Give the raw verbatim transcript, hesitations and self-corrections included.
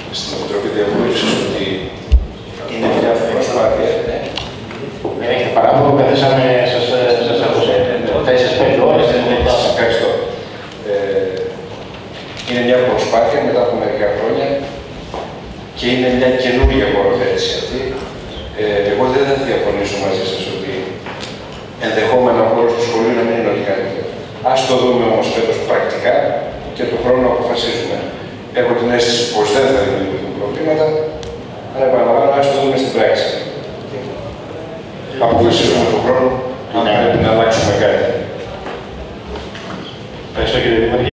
στην Επιτροπή Διαβούλευσης ότι είναι μια προσπάθεια. Δεν έχετε παράπονο, καθίσαμε, σας ακούσατε. Τέσσερις πέντε ώρες, δεν είναι Σας ευχαριστώ. Είναι μια προσπάθεια μετά από μερικά χρόνια και είναι μια καινούργια μοροθέτηση αυτή. Ε, εγώ δεν θα διαφωνήσω μαζί σας ότι ενδεχόμενα ο χώρος του σχολείου να μην είναι ό,τι καλύτερο. Ας το δούμε όμως φέτος πρακτικά και του χρόνου αποφασίζουμε. Έχω την αίσθηση πως δεν θα δημιουργηθούν προβλήματα, αλλά επαναλαμβάνω, ας το δούμε στην πράξη. Αποφασίζουμε του χρόνου